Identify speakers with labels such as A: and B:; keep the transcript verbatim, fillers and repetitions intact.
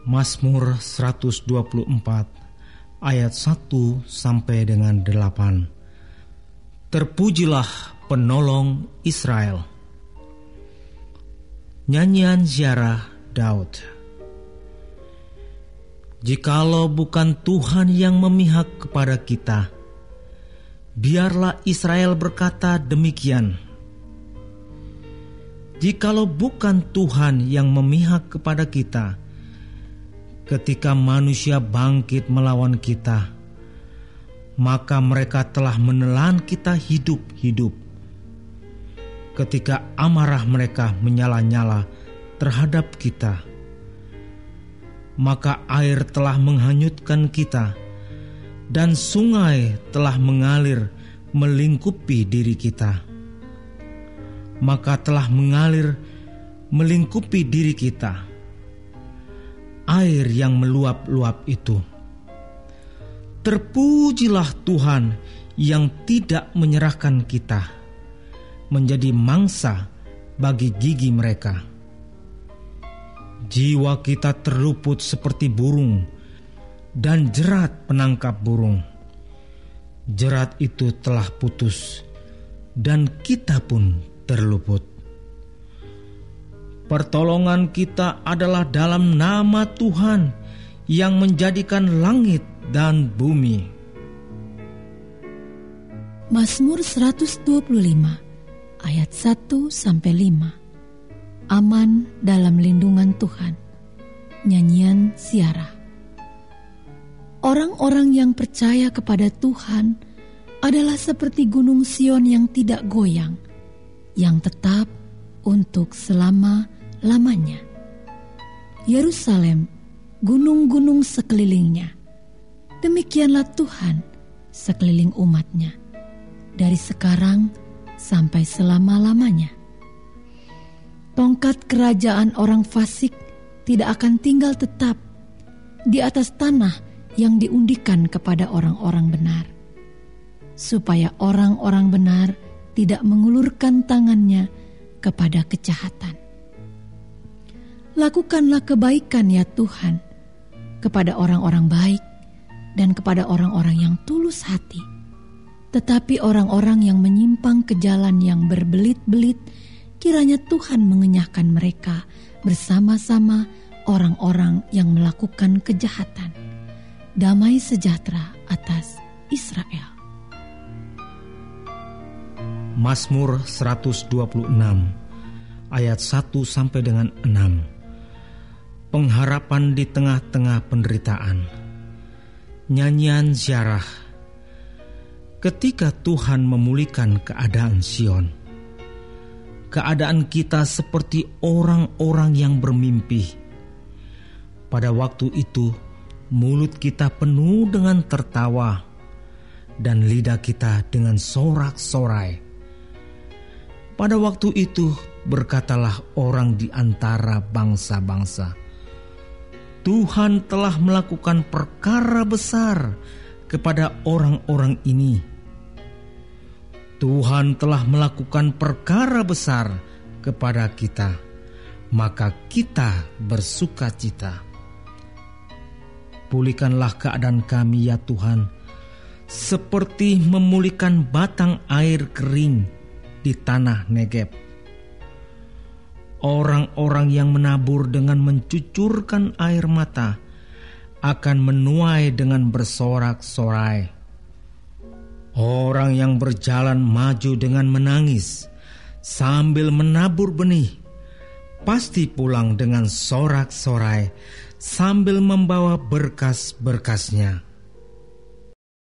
A: Mazmur seratus dua puluh empat ayat satu sampai dengan delapan. Terpujilah penolong Israel. Nyanyian ziarah Daud. Jikalau bukan Tuhan yang memihak kepada kita, biarlah Israel berkata demikian. Jikalau bukan Tuhan yang memihak kepada kita, ketika manusia bangkit melawan kita, maka mereka telah menelan kita hidup-hidup. Ketika amarah mereka menyala-nyala terhadap kita, maka air telah menghanyutkan kita, dan sungai telah mengalir melingkupi diri kita. Maka telah mengalir melingkupi diri kita air yang meluap-luap itu. Terpujilah Tuhan yang tidak menyerahkan kita menjadi mangsa bagi gigi mereka. Jiwa kita terluput seperti burung dan jerat penangkap burung. Jerat itu telah putus dan kita pun terluput. Pertolongan kita adalah dalam nama Tuhan yang menjadikan langit dan bumi.
B: Mazmur seratus dua puluh lima ayat satu sampai lima. Aman dalam lindungan Tuhan. Nyanyian ziarah. Orang-orang yang percaya kepada Tuhan adalah seperti gunung Sion yang tidak goyang, yang tetap untuk selama-lamanya. Yerusalem, gunung-gunung sekelilingnya. Demikianlah Tuhan sekeliling umatnya, dari sekarang sampai selama-lamanya. Tongkat kerajaan orang fasik tidak akan tinggal tetap di atas tanah yang diundikan kepada orang-orang benar, supaya orang-orang benar tidak mengulurkan tangannya kepada kejahatan. Lakukanlah kebaikan ya Tuhan kepada orang-orang baik dan kepada orang-orang yang tulus hati. Tetapi orang-orang yang menyimpang ke jalan yang berbelit-belit, kiranya Tuhan mengenyahkan mereka bersama-sama orang-orang yang melakukan kejahatan. Damai sejahtera atas Israel.
A: Mazmur seratus dua puluh enam ayat satu sampai dengan enam. Pengharapan di tengah-tengah penderitaan. Nyanyian ziarah. Ketika Tuhan memulihkan keadaan Sion, keadaan kita seperti orang-orang yang bermimpi. Pada waktu itu, mulut kita penuh dengan tertawa dan lidah kita dengan sorak-sorai. Pada waktu itu berkatalah orang di antara bangsa-bangsa, Tuhan telah melakukan perkara besar kepada orang-orang ini. Tuhan telah melakukan perkara besar kepada kita, maka kita bersukacita. Pulihkanlah keadaan kami ya Tuhan, seperti memulihkan batang air kering di tanah Negeb. Orang-orang yang menabur dengan mencucurkan air mata akan menuai dengan bersorak-sorai. Orang yang berjalan maju dengan menangis sambil menabur benih pasti pulang dengan sorak-sorai sambil membawa berkas-berkasnya.